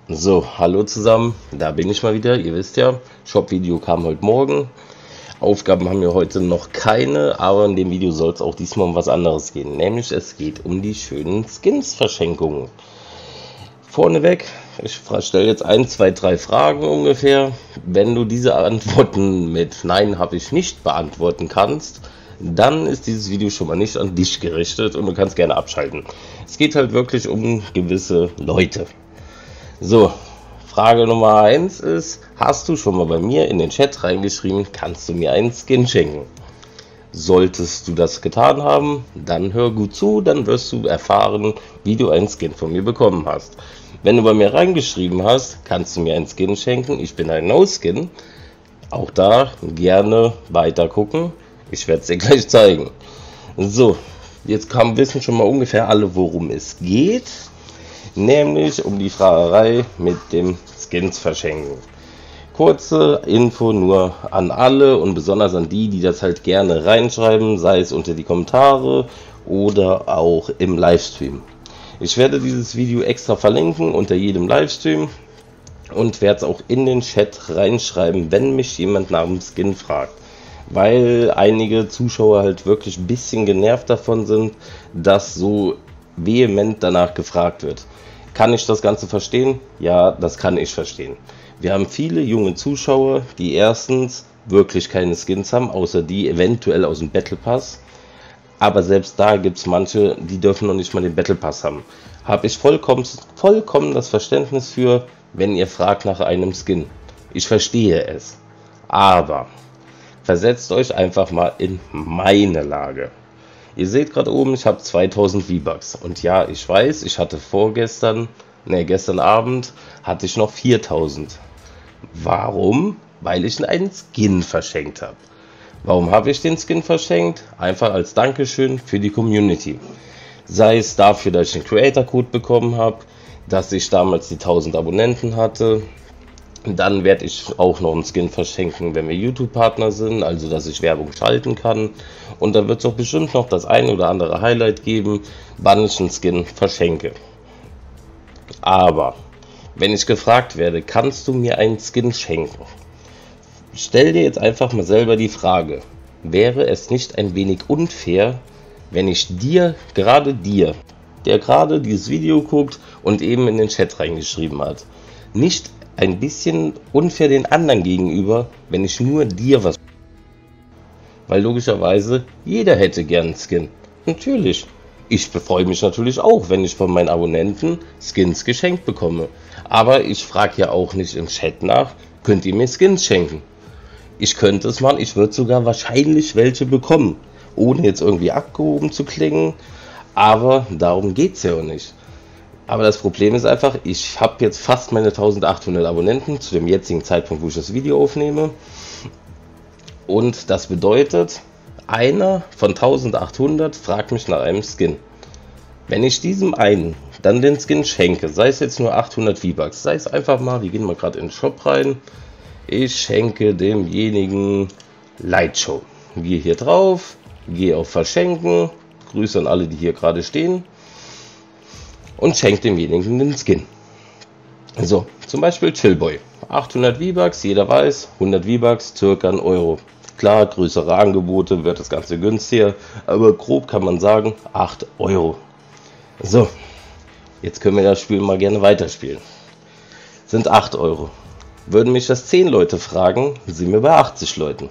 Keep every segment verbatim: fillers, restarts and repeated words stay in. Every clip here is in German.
So, hallo zusammen, da bin ich mal wieder. Ihr wisst ja, Shop-Video kam heute Morgen. Aufgaben haben wir heute noch keine, aber in dem Video soll es auch diesmal um was anderes gehen. Nämlich es geht um die schönen Skins-Verschenkungen. Vorneweg, ich stelle jetzt ein, zwei, drei Fragen ungefähr. Wenn du diese Antworten mit Nein habe ich nicht beantworten kannst, dann ist dieses Video schon mal nicht an dich gerichtet und du kannst gerne abschalten. Es geht halt wirklich um gewisse Leute. So, Frage Nummer eins ist, hast du schon mal bei mir in den Chat reingeschrieben, kannst du mir einen Skin schenken? Solltest du das getan haben, dann hör gut zu, dann wirst du erfahren, wie du einen Skin von mir bekommen hast. Wenn du bei mir reingeschrieben hast, kannst du mir einen Skin schenken, ich bin ein No-Skin, auch da gerne weiter gucken, ich werde es dir gleich zeigen. So, jetzt kam, wissen schon mal ungefähr alle, worum es geht. Nämlich um die Fragerei mit dem Skins verschenken. Kurze Info nur an alle und besonders an die, die das halt gerne reinschreiben, sei es unter die Kommentare oder auch im Livestream. Ich werde dieses Video extra verlinken unter jedem Livestream und werde es auch in den Chat reinschreiben, wenn mich jemand nach dem Skin fragt. Weil einige Zuschauer halt wirklich ein bisschen genervt davon sind, dass so vehement danach gefragt wird. Kann ich das Ganze verstehen? Ja, das kann ich verstehen. Wir haben viele junge Zuschauer, die erstens wirklich keine Skins haben, außer die eventuell aus dem Battle Pass. Aber selbst da gibt es manche, die dürfen noch nicht mal den Battle Pass haben. Habe ich vollkommen, vollkommen das Verständnis für, wenn ihr fragt nach einem Skin. Ich verstehe es. Aber versetzt euch einfach mal in meine Lage. Ihr seht gerade oben, ich habe zweitausend V-Bucks und ja, ich weiß, ich hatte vorgestern, ne, gestern Abend hatte ich noch viertausend. Warum? Weil ich einen Skin verschenkt habe. Warum habe ich den Skin verschenkt? Einfach als Dankeschön für die Community. Sei es dafür, dass ich einen Creator-Code bekommen habe, dass ich damals die tausend Abonnenten hatte. Dann werde ich auch noch einen Skin verschenken, wenn wir YouTube-Partner sind, also dass ich Werbung schalten kann. Und dann wird es auch bestimmt noch das ein oder andere Highlight geben, wann ich einen Skin verschenke. Aber wenn ich gefragt werde, kannst du mir einen Skin schenken? Stell dir jetzt einfach mal selber die Frage, wäre es nicht ein wenig unfair, wenn ich dir, gerade dir, der gerade dieses Video guckt und eben in den Chat reingeschrieben hat, nicht ein bisschen unfair den anderen gegenüber, wenn ich nur dir was... Weil logischerweise jeder hätte gern einen Skin. Natürlich. Ich freue mich natürlich auch, wenn ich von meinen Abonnenten Skins geschenkt bekomme. Aber ich frage ja auch nicht im Chat nach, könnt ihr mir Skins schenken? Ich könnte es machen, ich würde sogar wahrscheinlich welche bekommen. Ohne jetzt irgendwie abgehoben zu klingen. Aber darum geht es ja auch nicht. Aber das Problem ist einfach, ich habe jetzt fast meine eintausendachthundert Abonnenten zu dem jetzigen Zeitpunkt, wo ich das Video aufnehme. Und das bedeutet, einer von eintausendachthundert fragt mich nach einem Skin. Wenn ich diesem einen dann den Skin schenke, sei es jetzt nur achthundert V-Bucks, sei es einfach mal, wir gehen mal gerade in den Shop rein, ich schenke demjenigen Lightshow. Gehe hier drauf, gehe auf Verschenken, Grüße an alle, die hier gerade stehen. Und schenkt demjenigen den Skin. So, zum Beispiel Chillboy. achthundert V-Bucks, jeder weiß, hundert V-Bucks, circa ein Euro. Klar, größere Angebote wird das Ganze günstiger, aber grob kann man sagen, acht Euro. So, jetzt können wir das Spiel mal gerne weiterspielen. Sind acht Euro. Würden mich das zehn Leute fragen, sind wir bei achtzig Leuten.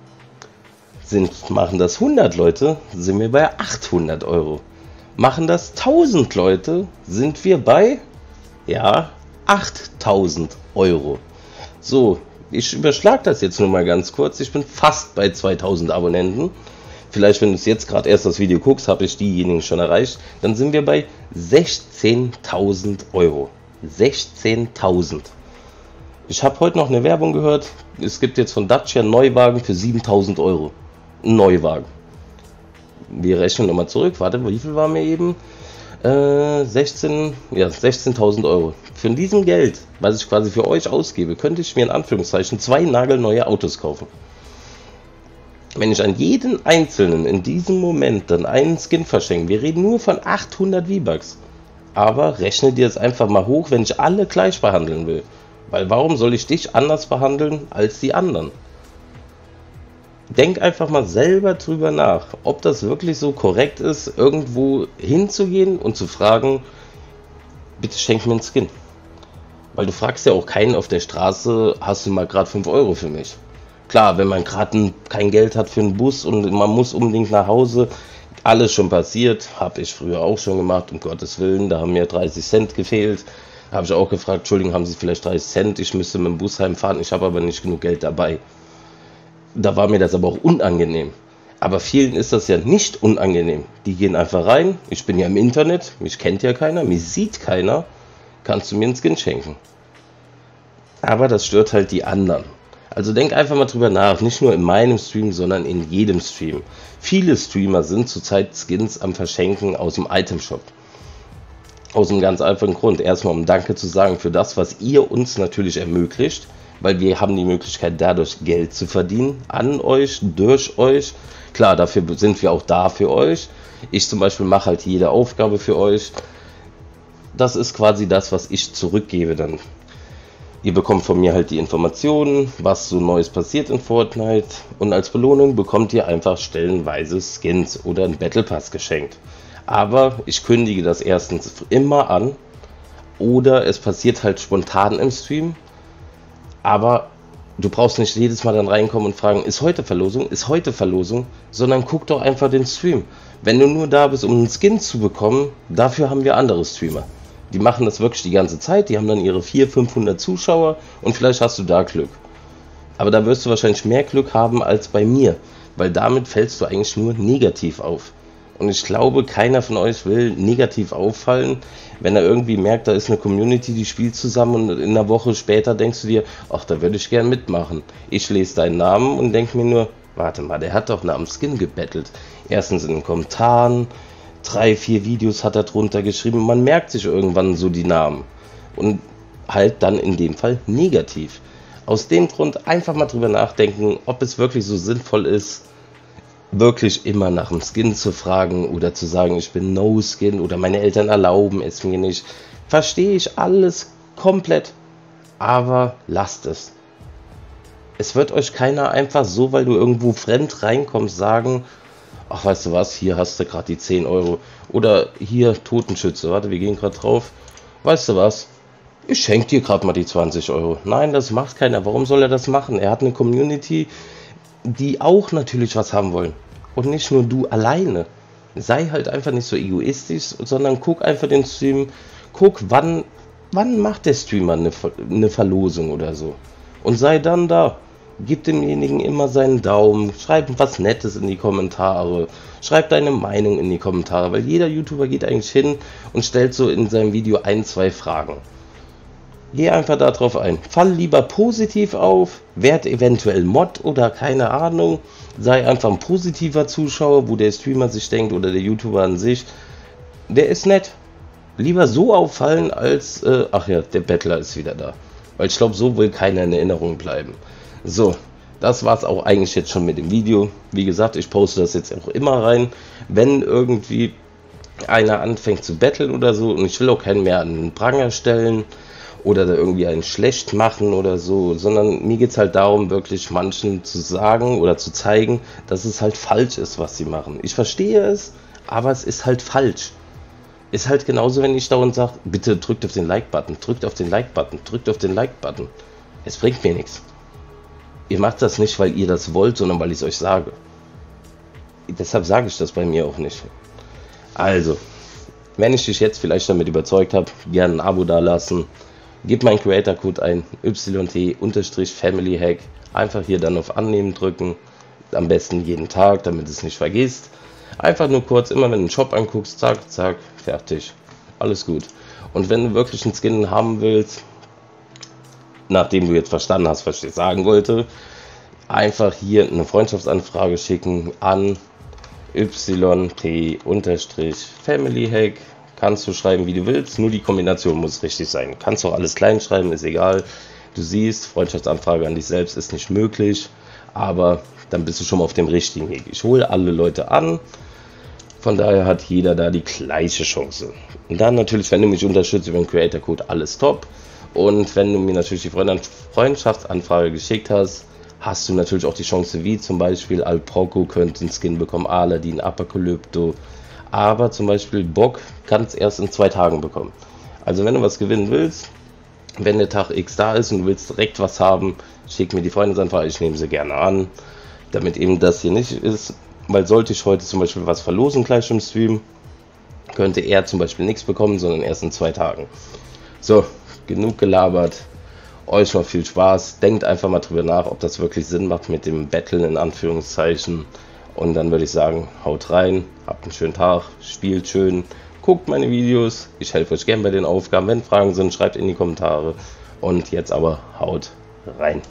Sind, machen das hundert Leute, sind wir bei achthundert Euro. Machen das tausend Leute, sind wir bei, ja, achttausend Euro. So, ich überschlage das jetzt nur mal ganz kurz. Ich bin fast bei zweitausend Abonnenten. Vielleicht, wenn du es jetzt gerade erst das Video guckst, habe ich diejenigen schon erreicht. Dann sind wir bei sechzehntausend Euro. sechzehntausend. Ich habe heute noch eine Werbung gehört. Es gibt jetzt von Dacia einen Neuwagen für siebentausend Euro. Ein Neuwagen. Wir rechnen nochmal zurück. Warte, wie viel war mir eben? Äh, sechzehn, ja, sechzehntausend Euro. Für diesem Geld, was ich quasi für euch ausgebe, könnte ich mir in Anführungszeichen zwei nagelneue Autos kaufen. Wenn ich an jeden Einzelnen in diesem Moment dann einen Skin verschenke, wir reden nur von achthundert V-Bucks. Aber rechne dir das einfach mal hoch, wenn ich alle gleich behandeln will. Weil warum soll ich dich anders behandeln als die anderen? Denk einfach mal selber drüber nach, ob das wirklich so korrekt ist, irgendwo hinzugehen und zu fragen, bitte schenk mir einen Skin. Weil du fragst ja auch keinen auf der Straße, hast du mal gerade fünf Euro für mich? Klar, wenn man gerade kein Geld hat für einen Bus und man muss unbedingt nach Hause, alles schon passiert, habe ich früher auch schon gemacht, um Gottes Willen, da haben mir dreißig Cent gefehlt. Habe ich auch gefragt, Entschuldigung, haben Sie vielleicht dreißig Cent? Ich müsste mit dem Bus heimfahren, ich habe aber nicht genug Geld dabei. Da war mir das aber auch unangenehm. Aber vielen ist das ja nicht unangenehm. Die gehen einfach rein, ich bin ja im Internet, mich kennt ja keiner, mich sieht keiner, kannst du mir einen Skin schenken. Aber das stört halt die anderen. Also denk einfach mal drüber nach, nicht nur in meinem Stream, sondern in jedem Stream. Viele Streamer sind zurzeit Skins am Verschenken aus dem Itemshop. Aus einem ganz einfachen Grund. Erstmal um Danke zu sagen für das, was ihr uns natürlich ermöglicht, weil wir haben die Möglichkeit dadurch Geld zu verdienen, an euch, durch euch. Klar, dafür sind wir auch da für euch. Ich zum Beispiel mache halt jede Aufgabe für euch. Das ist quasi das, was ich zurückgebe dann. Ihr bekommt von mir halt die Informationen, was so Neues passiert in Fortnite, und als Belohnung bekommt ihr einfach stellenweise Skins oder einen Battle Pass geschenkt. Aber ich kündige das erstens immer an oder es passiert halt spontan im Stream, aber du brauchst nicht jedes Mal dann reinkommen und fragen, ist heute Verlosung, ist heute Verlosung, sondern guck doch einfach den Stream. Wenn du nur da bist, um einen Skin zu bekommen, dafür haben wir andere Streamer. Die machen das wirklich die ganze Zeit, die haben dann ihre vierhundert, fünfhundert Zuschauer und vielleicht hast du da Glück. Aber da wirst du wahrscheinlich mehr Glück haben als bei mir, weil damit fällst du eigentlich nur negativ auf. Und ich glaube, keiner von euch will negativ auffallen, wenn er irgendwie merkt, da ist eine Community, die spielt zusammen und in einer Woche später denkst du dir, ach, da würde ich gern mitmachen. Ich lese deinen Namen und denke mir nur, warte mal, der hat doch nach dem Skin gebettelt. Erstens in den Kommentaren, drei, vier Videos hat er drunter geschrieben. Man merkt sich irgendwann so die Namen und halt dann in dem Fall negativ. Aus dem Grund einfach mal drüber nachdenken, ob es wirklich so sinnvoll ist, wirklich immer nach dem Skin zu fragen oder zu sagen, ich bin No-Skin oder meine Eltern erlauben es mir nicht. Verstehe ich alles komplett, aber lasst es. Es wird euch keiner einfach so, weil du irgendwo fremd reinkommst, sagen, ach, weißt du was, hier hast du gerade die zehn Euro. Oder hier Totenschütze, warte, wir gehen gerade drauf. Weißt du was, ich schenke dir gerade mal die zwanzig Euro. Nein, das macht keiner. Warum soll er das machen? Er hat eine Community, die auch natürlich was haben wollen. Und nicht nur du alleine. Sei halt einfach nicht so egoistisch, sondern guck einfach den Stream. Guck, wann, wann macht der Streamer eine, eine Verlosung oder so. Und sei dann da. Gib demjenigen immer seinen Daumen, schreib was Nettes in die Kommentare, schreib deine Meinung in die Kommentare, weil jeder YouTuber geht eigentlich hin und stellt so in seinem Video ein, zwei Fragen. Geh einfach darauf ein. Fall lieber positiv auf, werd eventuell Mod oder keine Ahnung, sei einfach ein positiver Zuschauer, wo der Streamer sich denkt oder der YouTuber an sich, der ist nett. Lieber so auffallen als, äh, ach ja, der Bettler ist wieder da. Weil ich glaube, so will keiner in Erinnerung bleiben. So, das war es auch eigentlich jetzt schon mit dem Video. Wie gesagt, ich poste das jetzt auch immer rein, wenn irgendwie einer anfängt zu betteln oder so, und ich will auch keinen mehr an den Pranger stellen oder da irgendwie einen schlecht machen oder so, sondern mir geht es halt darum, wirklich manchen zu sagen oder zu zeigen, dass es halt falsch ist, was sie machen. Ich verstehe es, aber es ist halt falsch. Ist halt genauso, wenn ich dauernd sage, bitte drückt auf den Like-Button, drückt auf den Like-Button, drückt auf den Like-Button. Es bringt mir nichts. Ihr macht das nicht, weil ihr das wollt, sondern weil ich es euch sage. Deshalb sage ich das bei mir auch nicht. Also, wenn ich dich jetzt vielleicht damit überzeugt habe, gerne ein Abo dalassen. Gib meinen Creator-Code ein, Y T Family Hack. Einfach hier dann auf Annehmen drücken. Am besten jeden Tag, damit es nicht vergisst. Einfach nur kurz, immer wenn du einen Shop anguckst, zack, zack, fertig. Alles gut. Und wenn du wirklich einen Skin haben willst, nachdem du jetzt verstanden hast, was ich sagen wollte, einfach hier eine Freundschaftsanfrage schicken an Y T Family Hack. Kannst du schreiben, wie du willst, nur die Kombination muss richtig sein. Kannst auch alles klein schreiben, ist egal. Du siehst, Freundschaftsanfrage an dich selbst ist nicht möglich, aber dann bist du schon mal auf dem richtigen Weg. Ich hole alle Leute an, Von daher hat jeder da die gleiche Chance. Und dann natürlich, wenn du mich unterstützt über den Creator Code, alles top. Und wenn du mir natürlich die Freundschaftsanfrage geschickt hast, hast du natürlich auch die Chance, wie zum Beispiel Alproco könnte einen Skin bekommen, Aladin, Apokalypto. Aber zum Beispiel Bock kann es erst in zwei Tagen bekommen. Also wenn du was gewinnen willst, wenn der Tag X da ist und du willst direkt was haben, schick mir die Freundesanfrage, ich nehme sie gerne an, damit eben das hier nicht ist. Weil sollte ich heute zum Beispiel was verlosen gleich im Stream, könnte er zum Beispiel nichts bekommen, sondern erst in zwei Tagen. So, genug gelabert. Euch noch viel Spaß. Denkt einfach mal drüber nach, ob das wirklich Sinn macht mit dem Battlen in Anführungszeichen. Und dann würde ich sagen, haut rein, habt einen schönen Tag, spielt schön, guckt meine Videos. Ich helfe euch gern bei den Aufgaben. Wenn Fragen sind, schreibt in die Kommentare. Und jetzt aber haut rein.